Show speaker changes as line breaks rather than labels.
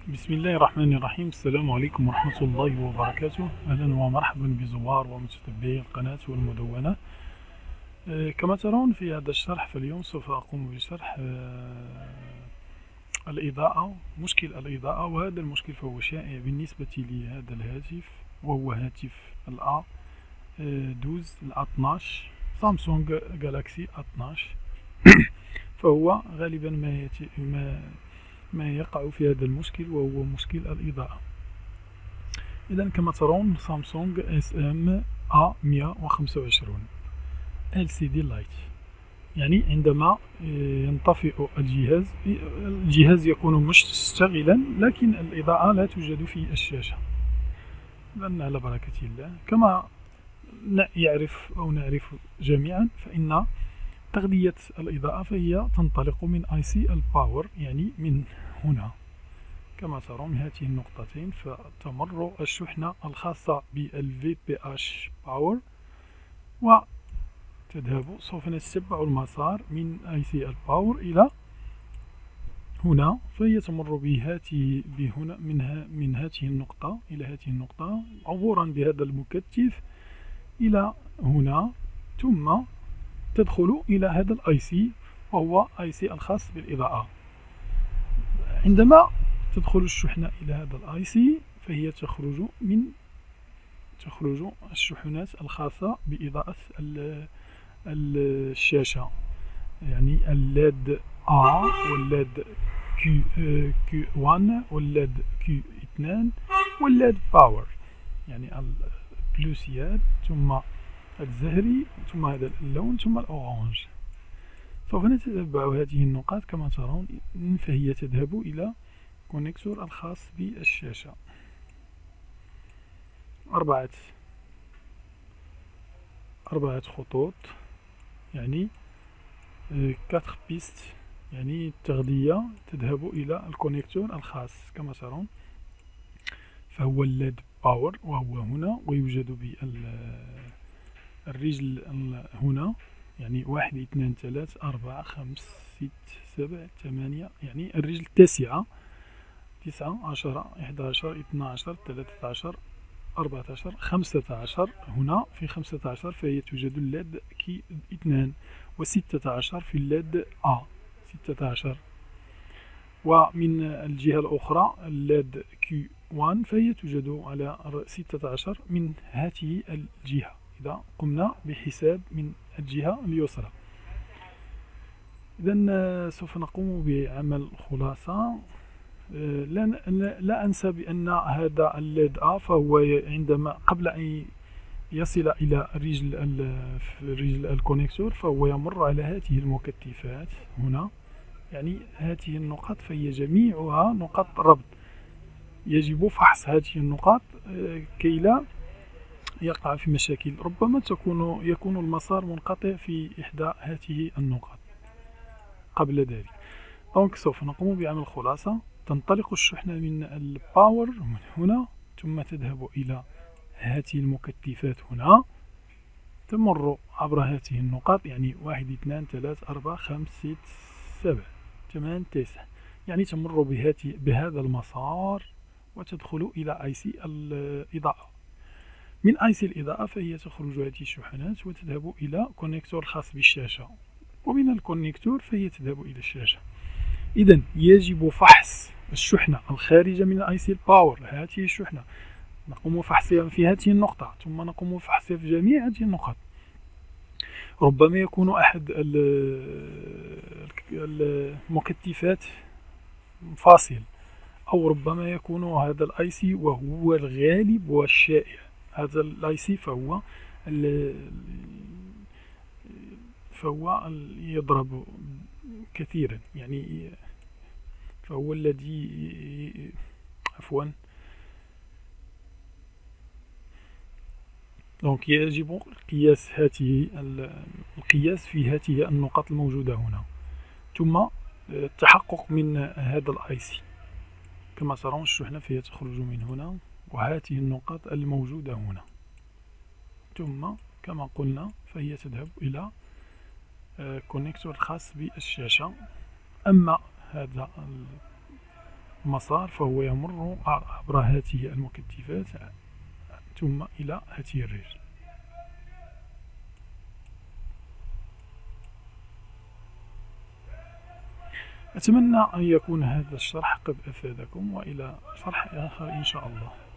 بسم الله الرحمن الرحيم. السلام عليكم ورحمة الله وبركاته. أهلا ومرحبا بزوار ومتتبعي القناة والمدونة. كما ترون في هذا الشرح، فاليوم سوف أقوم بشرح الإضاءة، مشكل الإضاءة. وهذا المشكل فهو شائع بالنسبة لهذا الهاتف، وهو هاتف الA 12 سامسونج جالاكسي A12. فهو غالبا ما يقع في هذا المشكل، وهو مشكل الإضاءة. إذا كما ترون سامسونج SM A125 LCD لايت، يعني عندما ينطفئ الجهاز يكون مشتغلا، لكن الإضاءة لا توجد في الشاشة. إذن على بركة الله، كما نعرف جميعا، فإن تغذية الإضاءة فهي تنطلق من IC الباور، يعني من هنا كما ترون من هذه النقطتين، فتمر الشحنة الخاصة بالVPH باور وتذهب. سوف نتتبع المسار من IC الباور إلى هنا، فهي تمر من هذه النقطة إلى هذه النقطة، عبورا بهذا المكثف إلى هنا، ثم تدخل إلى هذا الIC، وهو IC الخاص بالإضاءة. عندما تدخل الشحنة إلى هذا الIC، فهي تخرج الشحنات الخاصة بإضاءة الشاشة، يعني الليد A والليد Q1 والليد Q2 والليد باور، يعني البلوسيات، ثم الزهري، ثم هذا اللون، ثم الأورانج. سوف نتتبع هذه النقاط. كما ترون فهي تذهب إلى كونكتور الخاص بالشاشة، أربعة خطوط، يعني 4 بيست، يعني التغذية تذهب إلى الكونكتور الخاص. كما ترون فهو الليد باور، وهو هنا، ويوجد بالرجل هنا، يعني 1 2 3 4 5 6 7 8، يعني الرجل التاسعة، 9 10 11 12 13 14 15. هنا في 15 فهي توجد الليد كي 2، و16 في الليد A 16. ومن الجهة الأخرى الليد Q1 فهي توجد على 16 من هذه الجهة، إذا قمنا بحساب من الجهة اليسرى. إذن سوف نقوم بعمل خلاصة. لا أنسى بأن هذا الليد A فهو عندما قبل أن يصل إلى رجل الكونكتور، فهو يمر على هذه المكثفات هنا، يعني هذه النقاط فهي جميعها نقاط ربط. يجب فحص هذه النقاط كي لا يقع في مشاكل. ربما يكون المسار منقطع في إحدى هذه النقاط قبل ذلك. دونك سوف نقوم بعمل خلاصة. تنطلق الشحنة من الباور من هنا، ثم تذهب إلى هذه المكثفات هنا، تمر عبر هذه النقاط، يعني 1 2 3 4 5 6 7 8 9، يعني تمر بهذا المسار، وتدخل إلى IC الإضاءة. من IC الإضاءة فهي تخرج هذه الشحنات وتذهب إلى كونكتور خاص بالشاشة، ومن الكونكتور فهي تذهب إلى الشاشة. إذن يجب فحص الشحنة الخارجة من IC الباور، هذه الشحنة نقوم بفحصها في هذه النقطة، ثم نقوم بفحصها في جميع هذه النقاط. ربما يكون أحد المكثفات فاصل، أو ربما يكون هذا الIC، وهو الغالب والشائع. هذا الIC فهو يضرب كثيرا، يعني فهو الذي دونك يجب القياس في هذه النقاط الموجودة هنا، ثم التحقق من هذا الIC. كما ترون الشحنة فهي تخرج من هنا، وهذه النقاط الموجودة هنا، ثم كما قلنا فهي تذهب إلى كونكتور خاص بالشاشة. أما هذا المسار فهو يمر عبر هذه المكثفات ثم إلى هذه الرجل. أتمنى أن يكون هذا الشرح قد أفادكم، وإلى شرح آخر إن شاء الله.